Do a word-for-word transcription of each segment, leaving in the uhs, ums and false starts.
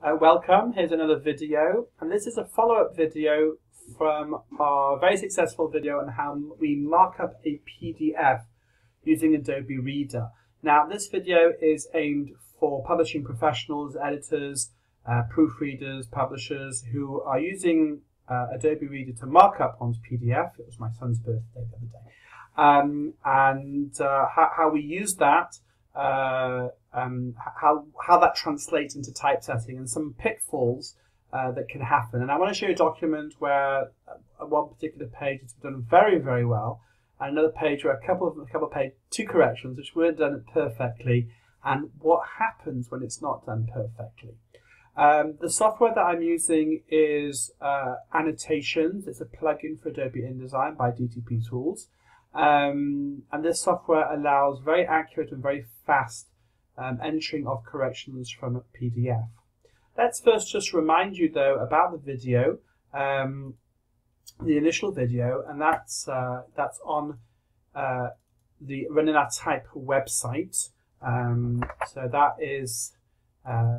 Uh, welcome, here's another video, and this is a follow-up video from our very successful video on how we mark up a P D F using Adobe Reader. Now this video is aimed for publishing professionals, editors, uh, proofreaders, publishers who are using uh, Adobe Reader to mark up onto P D F. It was my son's birthday the other day. Um, and uh, how, how we use that, uh, um, how, how that translates into typesetting and some pitfalls uh, that can happen. And I want to show you a document where uh, one particular page has done very, very well, and another page where a couple of, a couple of page, two corrections which weren't done perfectly, and what happens when it's not done perfectly. Um, the software that I'm using is uh, Annotations. It's a plugin for Adobe InDesign by D T P Tools. Um, and this software allows very accurate and very fast um, entering of corrections from a P D F. Let's first just remind you though about the video, um, the initial video, and that's uh, that's on uh, the Running Our Type website. Um, so that is uh,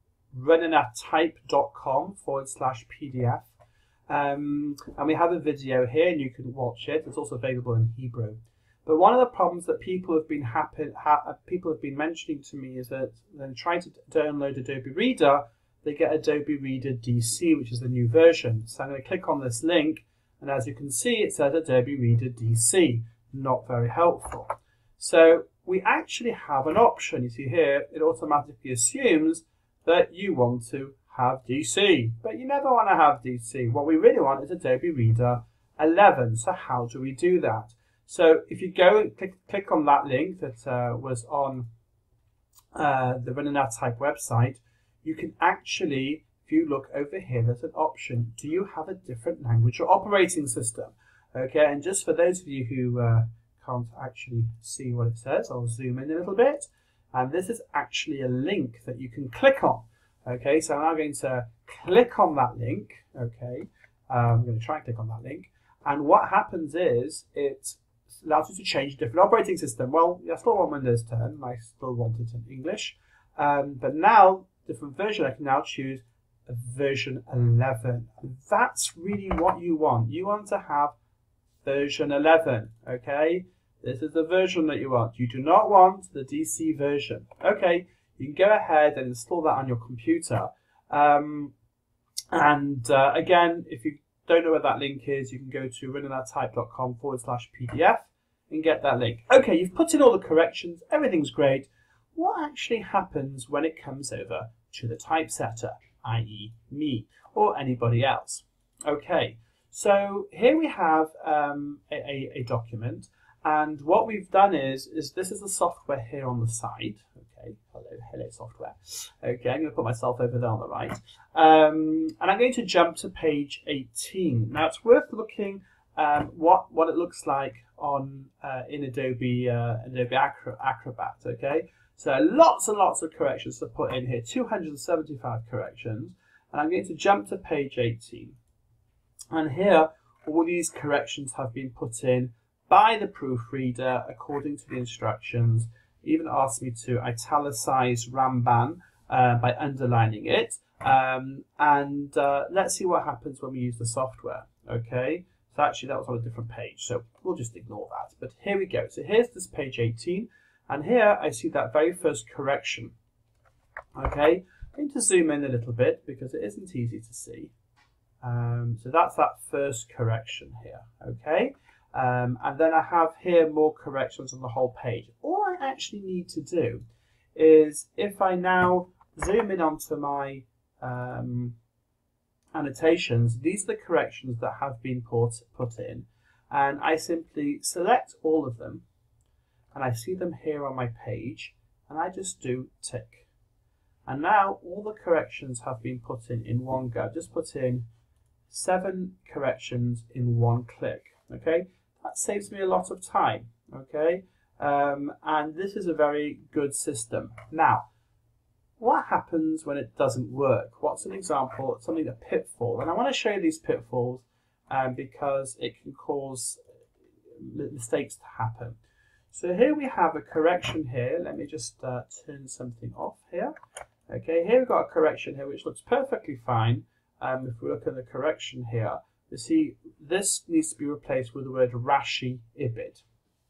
runningourtype.com forward slash PDF. Um, and we have a video here and you can watch it. It's also available in Hebrew. But one of the problems that people have been happy, ha people have been mentioning to me is that when trying to download Adobe Reader, they get Adobe Reader D C, which is the new version. So I'm going to click on this link, and as you can see, it says Adobe Reader D C. Not very helpful. So we actually have an option. You see here, it automatically assumes that you want to have D C, but you never want to have D C. What we really want is Adobe Reader eleven. So how do we do that? So if you go and click, click on that link that uh, was on uh, the Running Our Type website, you can actually, if you look over here, there's an option. Do you have a different language or operating system? Okay, and just for those of you who uh, can't actually see what it says, I'll zoom in a little bit. And this is actually a link that you can click on. Okay, so I'm now going to click on that link. Okay, um, I'm going to try and click on that link. And what happens is it allows you to change a different operating system. Well, I still want Windows ten. I still want it in English. Um, but now, different version, I can now choose a version eleven. That's really what you want. You want to have version eleven. Okay, this is the version that you want. You do not want the D C version. Okay. You can go ahead and install that on your computer. Um, and uh, again, if you don't know where that link is, you can go to runningourtype.com forward slash PDF and get that link. Okay, you've put in all the corrections, everything's great. What actually happens when it comes over to the typesetter, that is me, or anybody else? Okay, so here we have um, a, a, a document. And what we've done is, is this is the software here on the side. Okay, hello, hello software. Okay, I'm going to put myself over there on the right. Um, and I'm going to jump to page eighteen. Now it's worth looking um, what, what it looks like on uh, in Adobe, uh, Adobe Acrobat. Okay, so lots and lots of corrections to put in here, two hundred seventy-five corrections. And I'm going to jump to page eighteen. And here, all these corrections have been put in by the proofreader according to the instructions. Even asked me to italicize Ramban uh, by underlining it. Um, and uh, let's see what happens when we use the software. Okay, so actually that was on a different page, so we'll just ignore that. But here we go. So here's this page eighteen, and here I see that very first correction. Okay, I'm going to zoom in a little bit because it isn't easy to see. Um, so that's that first correction here. Okay. Um, and then I have here more corrections on the whole page. All I actually need to do is, if I now zoom in onto my um, annotations, these are the corrections that have been put, put in. And I simply select all of them, and I see them here on my page, and I just do tick. And now all the corrections have been put in in one go. I've just put in seven corrections in one click. Okay. That saves me a lot of time, okay? Um, and this is a very good system. Now, what happens when it doesn't work? What's an example, something, a pitfall? And I want to show you these pitfalls um, because it can cause mistakes to happen. So here we have a correction here. Let me just uh, turn something off here. Okay, here we've got a correction here which looks perfectly fine. Um, if we look at the correction here, you see this needs to be replaced with the word Rashi Ibid.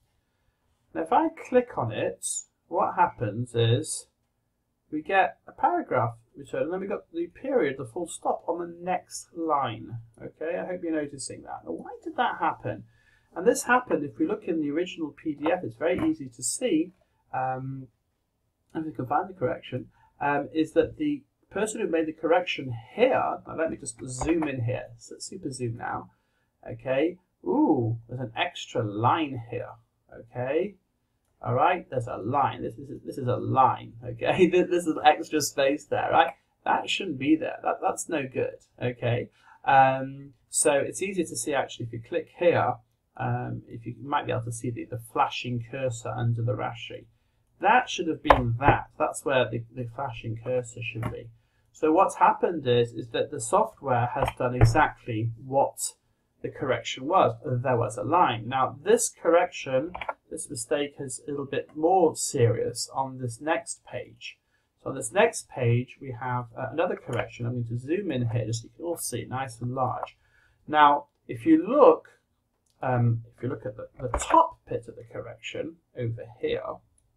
Now if I click on it, what happens is we get a paragraph returned, and then we've got the period, the full stop on the next line. Okay, I hope you're noticing that. Now why did that happen? And this happened, if we look in the original P D F, it's very easy to see, um, if we can find the correction, um, is that the person who made the correction here, now let me just zoom in here, so super zoom now, okay, ooh, there's an extra line here, okay, all right, there's a line, this is, this is a line, okay, this, this is extra space there, right, that shouldn't be there, that, that's no good, okay, um, so it's easy to see actually if you click here. Um, if you, you might be able to see the, the flashing cursor under the Rashi. That should have been that. That's where the, the flashing cursor should be. So what's happened is, is that the software has done exactly what the correction was. There was a line. Now this correction, this mistake is a little bit more serious on this next page. So on this next page we have uh, another correction. I'm going to zoom in here just so you can all see it nice and large. Now if you look Um, if you look at the, the top bit of the correction over here,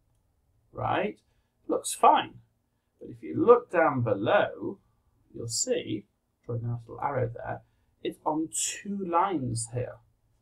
right, looks fine. But if you look down below, you'll see, drawing a nice little arrow there, it's on two lines here.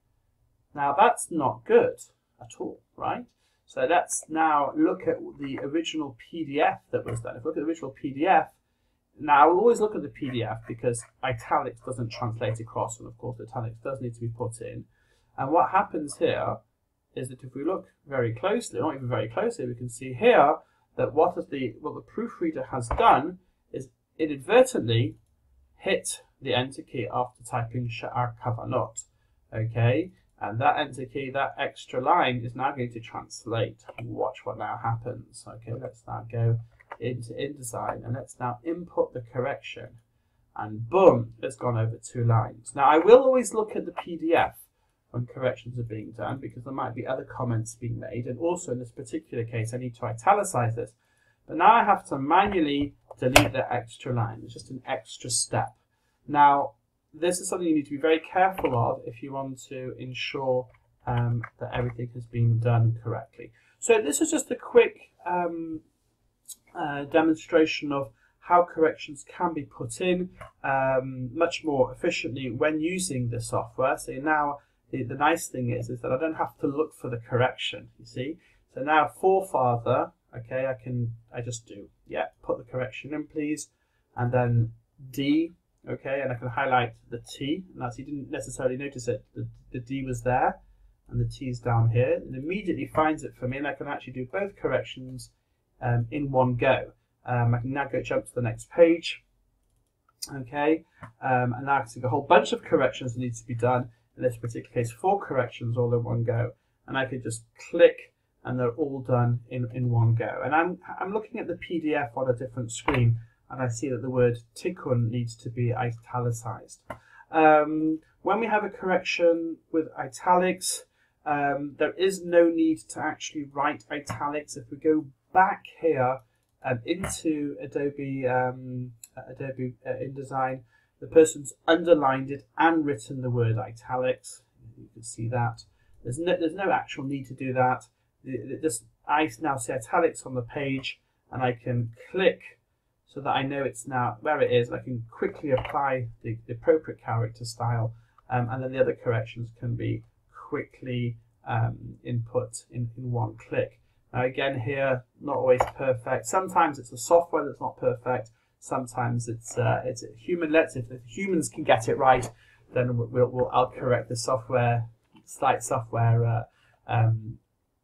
Now that's not good at all, right? So let's now look at the original P D F that was done. If we look at the original P D F, now we'll always look at the P D F because italics doesn't translate across, and of course italics does need to be put in. And what happens here is that if we look very closely, not even very closely, we can see here that what, is the, what the proofreader has done is inadvertently hit the enter key after typing Sha'ar Kavanot. Okay, and that enter key, that extra line, is now going to translate. Watch what now happens. Okay, let's now go into InDesign and let's now input the correction. And boom, it's gone over two lines. Now I will always look at the P D F when corrections are being done because there might be other comments being made, and also in this particular case I need to italicize this, but now I have to manually delete the extra line. It's just an extra step. Now this is something you need to be very careful of if you want to ensure um, that everything has been done correctly. So this is just a quick um, uh, demonstration of how corrections can be put in um, much more efficiently when using the software. So now The, the nice thing is, is that I don't have to look for the correction, you see. So now forefather, okay, I can, I just do, yeah, put the correction in please, and then D, okay, and I can highlight the T, and that's, you didn't necessarily notice it, the, the D was there, and the T is down here, and immediately finds it for me, and I can actually do both corrections um, in one go. Um, I can now go jump to the next page, okay, um, and now I can see a whole bunch of corrections that need to be done. In this particular case, four corrections all in one go, and I could just click and they're all done in, in one go. And I'm, I'm looking at the P D F on a different screen, and I see that the word tikkun needs to be italicized. Um, when we have a correction with italics, um, there is no need to actually write italics. If we go back here um, into Adobe, um, Adobe uh, InDesign, the person's underlined it and written the word italics. You can see that. There's no, there's no actual need to do that. This, I now see italics on the page, and I can click so that I know it's now where it is. I can quickly apply the, the appropriate character style, um, and then the other corrections can be quickly um, input in, in one click. Now again here, not always perfect. Sometimes it's the software that's not perfect. Sometimes it's uh, it's human. Let's if humans can get it right, then we'll, we'll I'll correct the software, slight software. Uh, um,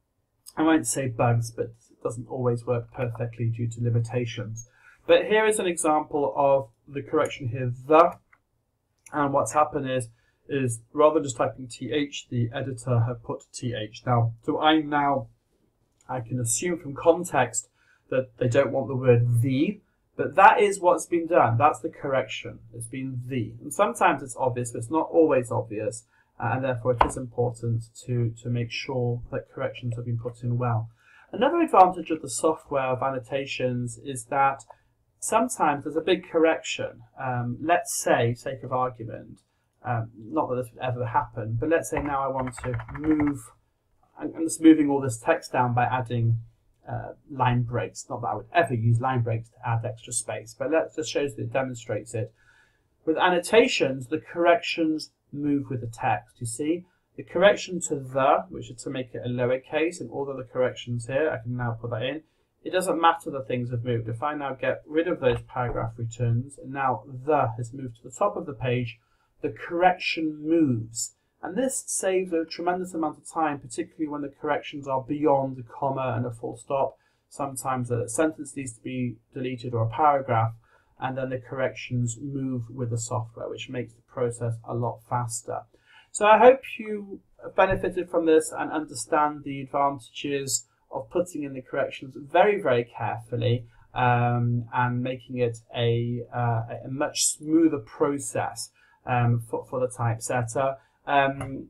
I won't say bugs, but it doesn't always work perfectly due to limitations. But here is an example of the correction here, the, and what's happened is is rather than just typing th, the editor have put th. Now, so I now I can assume from context that they don't want the word the. But that is what's been done. That's the correction. It's been the. And sometimes it's obvious, but it's not always obvious. Uh, and therefore it is important to, to make sure that corrections have been put in well. Another advantage of the software of annotations is that sometimes there's a big correction. Um, let's say, sake of argument, um, not that this would ever happen, but let's say now I want to move, I'm just moving all this text down by adding uh, line breaks. Not that I would ever use line breaks to add extra space, but that just shows that it demonstrates it. With annotations, the corrections move with the text. You see, the correction to the, which is to make it a lowercase, and all of the corrections here, I can now put that in. It doesn't matter that things have moved. If I now get rid of those paragraph returns, and now the has moved to the top of the page, the correction moves. And this saves a tremendous amount of time, particularly when the corrections are beyond a comma and a full stop. Sometimes a sentence needs to be deleted or a paragraph, and then the corrections move with the software, which makes the process a lot faster. So I hope you benefited from this and understand the advantages of putting in the corrections very, very carefully um, and making it a, uh, a much smoother process um, for, for the typesetter. Um,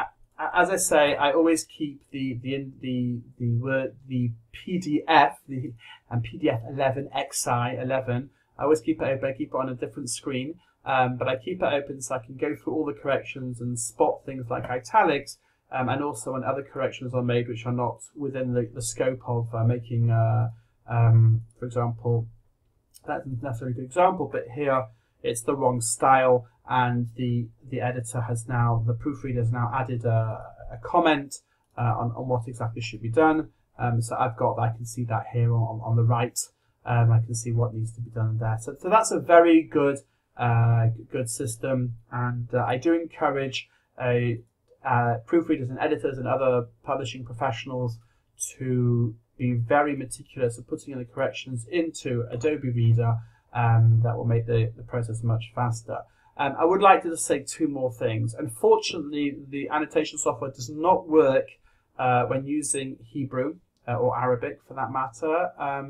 as I say, I always keep the the the the word the P D F the and P D F eleven X I eleven. I always keep it open. I keep it on a different screen. Um, but I keep it open so I can go through all the corrections and spot things like italics, um, and also when other corrections are made which are not within the, the scope of uh, making, uh, um, for example, that's not necessarily a good example, but here it's the wrong style, and the the editor has now, the proofreader has now added a, a comment uh, on, on what exactly should be done. Um, so I've got, I can see that here on, on the right. Um, I can see what needs to be done there. So, so that's a very good Uh, good system, and uh, I do encourage uh, uh, proofreaders and editors and other publishing professionals to be very meticulous of putting in the corrections into Adobe Reader. Um, that will make the, the process much faster. Um, I would like to just say two more things. Unfortunately, the annotation software does not work uh, when using Hebrew uh, or Arabic for that matter. Um,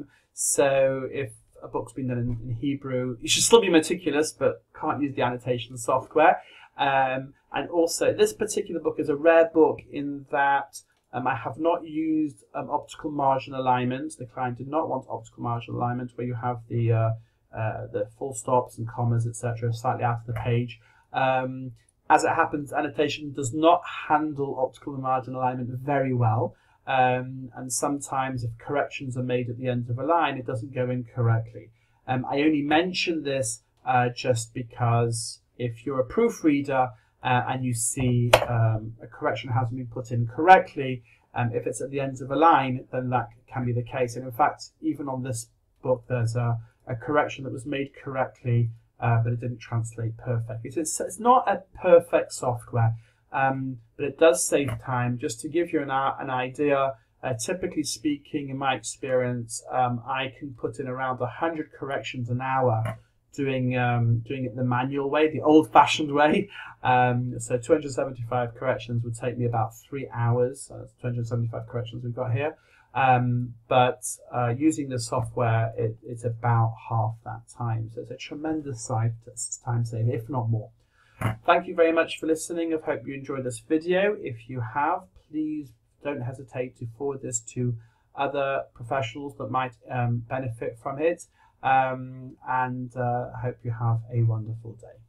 so if a book's been done in, in Hebrew, you should still be meticulous, but can't use the annotation software. Um, and also, this particular book is a rare book in that um, I have not used um, optical margin alignment. The client did not want optical margin alignment, where you have the uh, uh, the full stops and commas, et cetera, slightly out of the page. Um, as it happens, annotation does not handle optical margin alignment very well. Um, and sometimes if corrections are made at the end of a line, it doesn't go in correctly. Um, I only mention this uh, just because if you're a proofreader uh, and you see um, a correction hasn't been put in correctly, um, if it's at the end of a line, then that can be the case. And in fact, even on this book, there's a, a correction that was made correctly, uh, but it didn't translate perfectly. So it's, it's not a perfect software. Um, but it does save time. Just to give you an, an idea, uh, typically speaking, in my experience, um, I can put in around one hundred corrections an hour doing um, doing it the manual way, the old-fashioned way. Um, so two hundred seventy-five corrections would take me about three hours. So that's two hundred seventy-five corrections we've got here. Um, but uh, using the software, it, it's about half that time. So it's a tremendous time saving, if not more. Thank you very much for listening. I hope you enjoyed this video. If you have, please don't hesitate to forward this to other professionals that might um, benefit from it. Um, and uh, I hope you have a wonderful day.